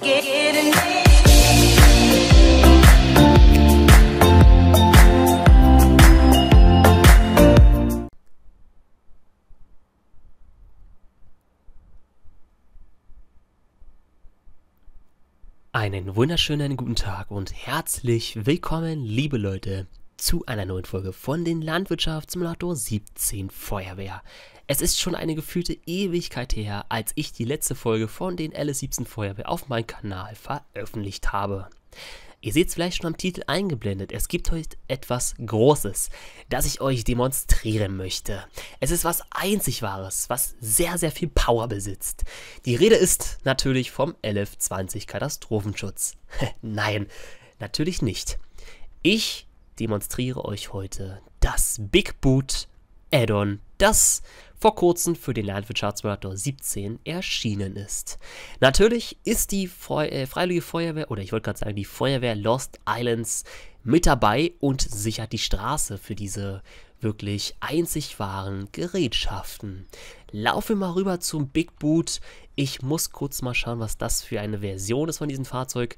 Einen wunderschönen guten Tag und herzlich willkommen, liebe Leute, zu einer neuen Folge von den Landwirtschaftssimulator 17 Feuerwehr. Es ist schon eine gefühlte Ewigkeit her, als ich die letzte Folge von den LS17 Feuerwehr auf meinem Kanal veröffentlicht habe. Ihr seht es vielleicht schon am Titel eingeblendet, es gibt heute etwas Großes, das ich euch demonstrieren möchte. Es ist was einzig Wahres, was sehr, sehr viel Power besitzt. Die Rede ist natürlich vom LF20 Katastrophenschutz. Nein, natürlich nicht. Ich demonstriere euch heute das Big Boot Add-on, das vor kurzem für den Landwirtschaftssimulator 17 erschienen ist. Natürlich ist die Freiwillige Feuerwehr, oder ich wollte gerade sagen, die Feuerwehr Lost Islands mit dabei und sichert die Straße für diese wirklich einzig wahren Gerätschaften. Laufen wir mal rüber zum Big Boot. Ich muss kurz mal schauen, was das für eine Version ist von diesem Fahrzeug.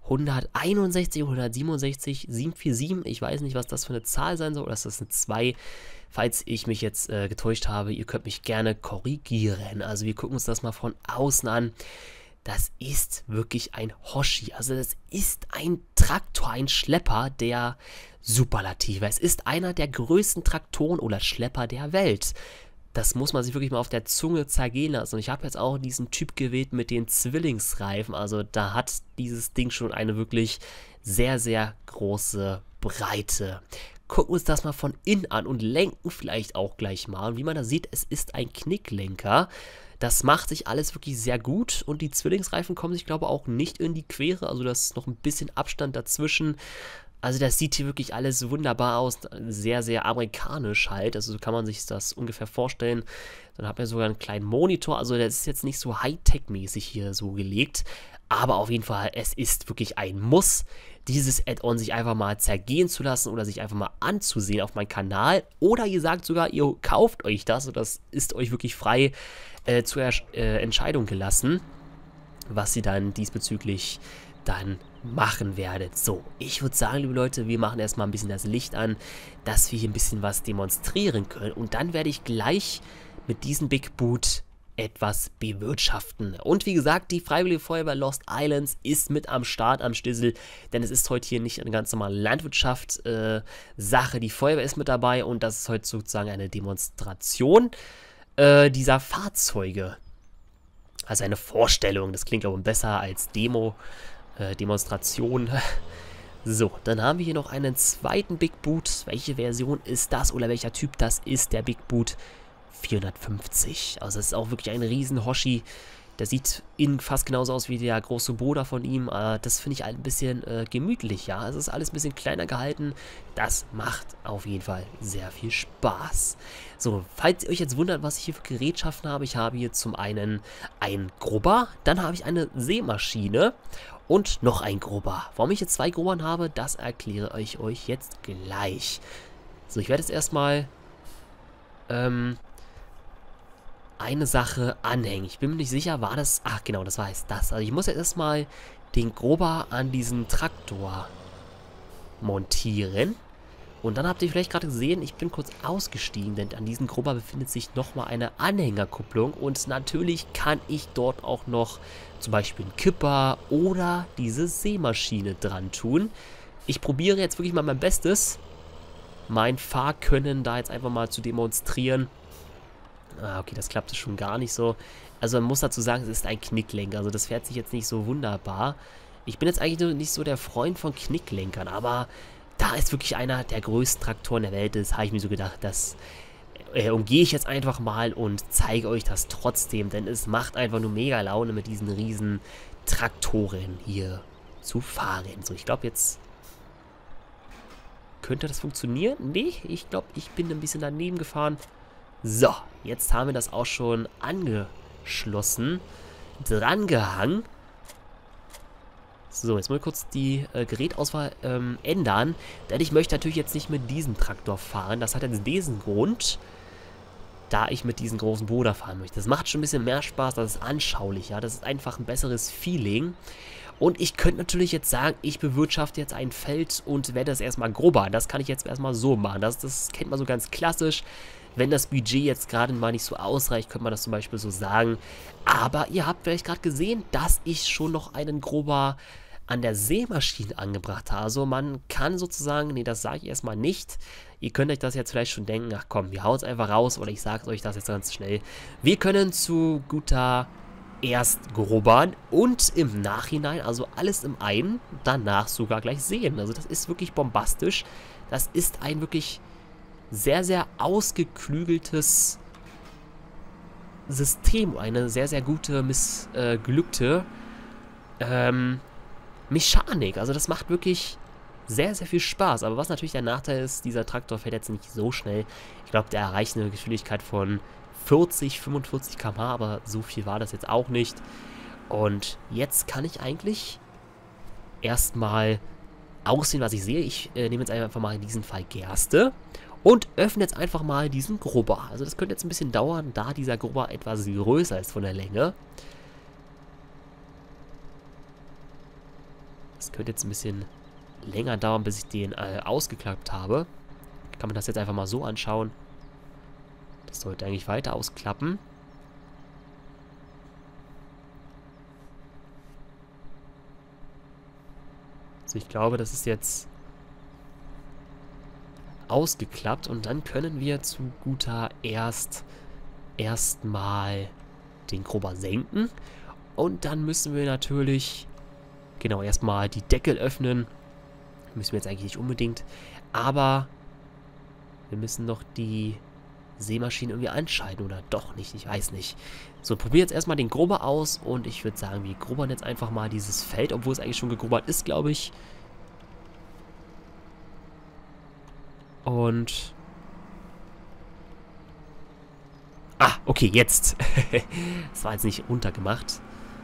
161, 167, 747, ich weiß nicht, was das für eine Zahl sein soll, oder ist das eine 2? Falls ich mich jetzt getäuscht habe, ihr könnt mich gerne korrigieren. Also wir gucken uns das mal von außen an. Das ist wirklich ein Hoshi, also das ist ein Traktor, ein Schlepper der Superlative. Es ist einer der größten Traktoren oder Schlepper der Welt. Das muss man sich wirklich mal auf der Zunge zergehen lassen. Und ich habe jetzt auch diesen Typ gewählt mit den Zwillingsreifen. Also da hat dieses Ding schon eine wirklich sehr, sehr große Breite. Gucken wir uns das mal von innen an und lenken vielleicht auch gleich mal. Und wie man da sieht, es ist ein Knicklenker. Das macht sich alles wirklich sehr gut. Und die Zwillingsreifen kommen sich, glaube ich, auch nicht in die Quere. Also da ist noch ein bisschen Abstand dazwischen. Also das sieht hier wirklich alles wunderbar aus, sehr, sehr amerikanisch halt, also so kann man sich das ungefähr vorstellen. Dann hat man sogar einen kleinen Monitor, also das ist jetzt nicht so Hightech-mäßig hier so gelegt, aber auf jeden Fall, es ist wirklich ein Muss, dieses Add-on sich einfach mal zergehen zu lassen oder sich einfach mal anzusehen auf meinem Kanal. Oder ihr sagt sogar, ihr kauft euch das und das ist euch wirklich frei zur Entscheidung gelassen, was ihr dann diesbezüglich dann machen werdet. So, ich würde sagen, liebe Leute, wir machen erstmal ein bisschen das Licht an, dass wir hier ein bisschen was demonstrieren können. Und dann werde ich gleich mit diesem Big Boot etwas bewirtschaften. Und wie gesagt, die Freiwillige Feuerwehr Lost Islands ist mit am Start, am Stissel, denn es ist heute hier nicht eine ganz normale Landwirtschaft-Sache. Die Feuerwehr ist mit dabei und das ist heute sozusagen eine Demonstration dieser Fahrzeuge. Also eine Vorstellung, das klingt aber besser als Demonstration. So, dann haben wir hier noch einen zweiten Big Boot. Welche Version ist das oder welcher Typ das ist? Der Big Boot 450. Also das ist auch wirklich ein riesen Hoshi. Der sieht innen fast genauso aus wie der große Bruder von ihm. Das finde ich halt ein bisschen gemütlich, ja. Es ist alles ein bisschen kleiner gehalten. Das macht auf jeden Fall sehr viel Spaß. So, falls ihr euch jetzt wundert, was ich hier für Gerätschaften habe. Ich habe hier zum einen einen Grubber, dann habe ich eine Sämaschine und noch ein Grubber. Warum ich jetzt zwei Grubbern habe, das erkläre ich euch jetzt gleich. So, ich werde jetzt erstmal eine Sache anhängen. Ich bin mir nicht sicher, war das... Ach, genau, das war jetzt das. Also ich muss jetzt erstmal den Grubber an diesen Traktor montieren. Und dann habt ihr vielleicht gerade gesehen, ich bin kurz ausgestiegen, denn an diesem Grubber befindet sich nochmal eine Anhängerkupplung. Und natürlich kann ich dort auch noch zum Beispiel einen Kipper oder diese Sämaschine dran tun. Ich probiere jetzt wirklich mal mein Bestes, mein Fahrkönnen da jetzt einfach mal zu demonstrieren. Ah, okay, das klappt schon gar nicht so. Also man muss dazu sagen, es ist ein Knicklenker. Also das fährt sich jetzt nicht so wunderbar. Ich bin jetzt eigentlich nicht so der Freund von Knicklenkern, aber da ist wirklich einer der größten Traktoren der Welt. Das habe ich mir so gedacht, das umgehe ich jetzt einfach mal und zeige euch das trotzdem. Denn es macht einfach nur mega Laune, mit diesen riesen Traktoren hier zu fahren. So, ich glaube jetzt... Könnte das funktionieren? Nee, ich glaube, ich bin ein bisschen daneben gefahren. So, jetzt haben wir das auch schon angeschlossen, drangehangen. So, jetzt mal kurz die Gerätauswahl ändern, denn ich möchte natürlich jetzt nicht mit diesem Traktor fahren. Das hat jetzt diesen Grund. da ich mit diesem großen Boden fahren möchte. Das macht schon ein bisschen mehr Spaß, das ist anschaulicher, das ist einfach ein besseres Feeling. Und ich könnte natürlich jetzt sagen, ich bewirtschafte jetzt ein Feld und werde das erstmal grubber. Das kann ich jetzt erstmal so machen. Das kennt man so ganz klassisch. Wenn das Budget jetzt gerade mal nicht so ausreicht, könnte man das zum Beispiel so sagen. Aber ihr habt vielleicht gerade gesehen, dass ich schon noch einen Grubber an der Sämaschine angebracht habe. Also man kann sozusagen, nee, das sage ich erstmal nicht. Ihr könnt euch das jetzt vielleicht schon denken, ach komm, wir hauen es einfach raus oder ich sage euch das jetzt ganz schnell. Wir können zu guter erst grubbern und im Nachhinein, also alles im einen, danach sogar gleich sehen. Also das ist wirklich bombastisch. Das ist ein wirklich sehr, sehr ausgeklügeltes System. Eine sehr, sehr gute, missglückte Mechanik. Also das macht wirklich sehr, sehr viel Spaß. Aber was natürlich der Nachteil ist, dieser Traktor fährt jetzt nicht so schnell. Ich glaube, der erreicht eine Geschwindigkeit von 40, 45 km/h, aber so viel war das jetzt auch nicht. Und jetzt kann ich eigentlich erstmal aussehen, was ich sehe. Ich nehme jetzt einfach mal in diesem Fall Gerste und öffne jetzt einfach mal diesen Grubber. Also das könnte jetzt ein bisschen dauern, da dieser Grubber etwas größer ist von der Länge. Das könnte jetzt ein bisschen länger dauern, bis ich den ausgeklappt habe. Kann man das jetzt einfach mal so anschauen. Das sollte eigentlich weiter ausklappen. Also ich glaube, das ist jetzt ausgeklappt und dann können wir zu guter erstmal den Grubber senken und dann müssen wir natürlich genau erstmal die Deckel öffnen. Müssen wir jetzt eigentlich nicht unbedingt, aber wir müssen noch die Sämaschine irgendwie anschalten oder doch nicht, ich weiß nicht. So, probieren jetzt erstmal den Grubber aus und ich würde sagen, wir grubbern jetzt einfach mal dieses Feld, obwohl es eigentlich schon gegrubbert ist, glaube ich. Und okay, jetzt. Das war jetzt nicht runtergemacht.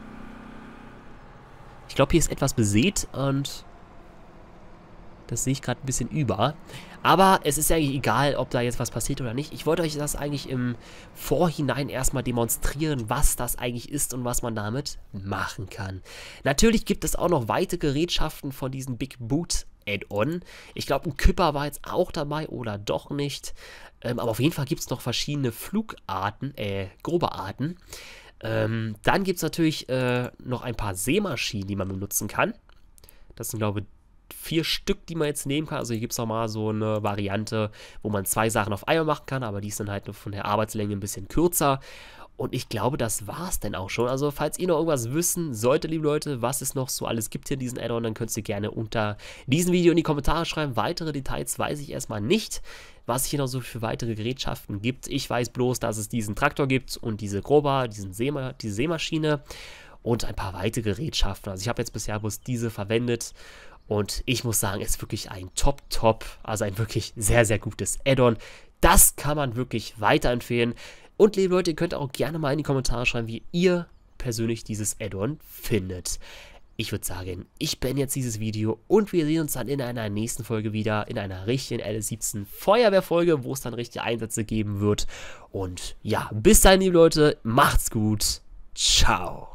Ich glaube, hier ist etwas besät und das sehe ich gerade ein bisschen über. Aber es ist ja eigentlich egal, ob da jetzt was passiert oder nicht. Ich wollte euch das eigentlich im Vorhinein erstmal demonstrieren, was das eigentlich ist und was man damit machen kann. Natürlich gibt es auch noch weitere Gerätschaften von diesem Big Boot Add-on. Ich glaube, ein Kipper war jetzt auch dabei oder doch nicht. Aber auf jeden Fall gibt es noch verschiedene Grubberarten. Dann gibt es natürlich noch ein paar Sämaschinen, die man benutzen kann. Das sind, glaube ich, 4 Stück, die man jetzt nehmen kann. Also hier gibt es nochmal so eine Variante, wo man 2 Sachen auf einmal machen kann, aber die ist dann halt nur von der Arbeitslänge ein bisschen kürzer. Und ich glaube, das war es dann auch schon. Also falls ihr noch irgendwas wissen solltet, liebe Leute, was es noch so alles gibt hier in diesem Add-on, dann könnt ihr gerne unter diesem Video in die Kommentare schreiben. Weitere Details weiß ich erstmal nicht, was es hier noch so für weitere Gerätschaften gibt. Ich weiß bloß, dass es diesen Traktor gibt und diese Grubber, diese Sämaschine und ein paar weitere Gerätschaften. Also ich habe jetzt bisher bloß diese verwendet. Und ich muss sagen, es ist wirklich ein Top, also ein wirklich sehr, sehr gutes Add-on. Das kann man wirklich weiterempfehlen. Und liebe Leute, ihr könnt auch gerne mal in die Kommentare schreiben, wie ihr persönlich dieses Add-on findet. Ich würde sagen, ich beende jetzt dieses Video und wir sehen uns dann in einer nächsten Folge wieder, in einer richtigen LS17 Feuerwehrfolge, wo es dann richtige Einsätze geben wird. Und ja, bis dahin, liebe Leute, macht's gut. Ciao.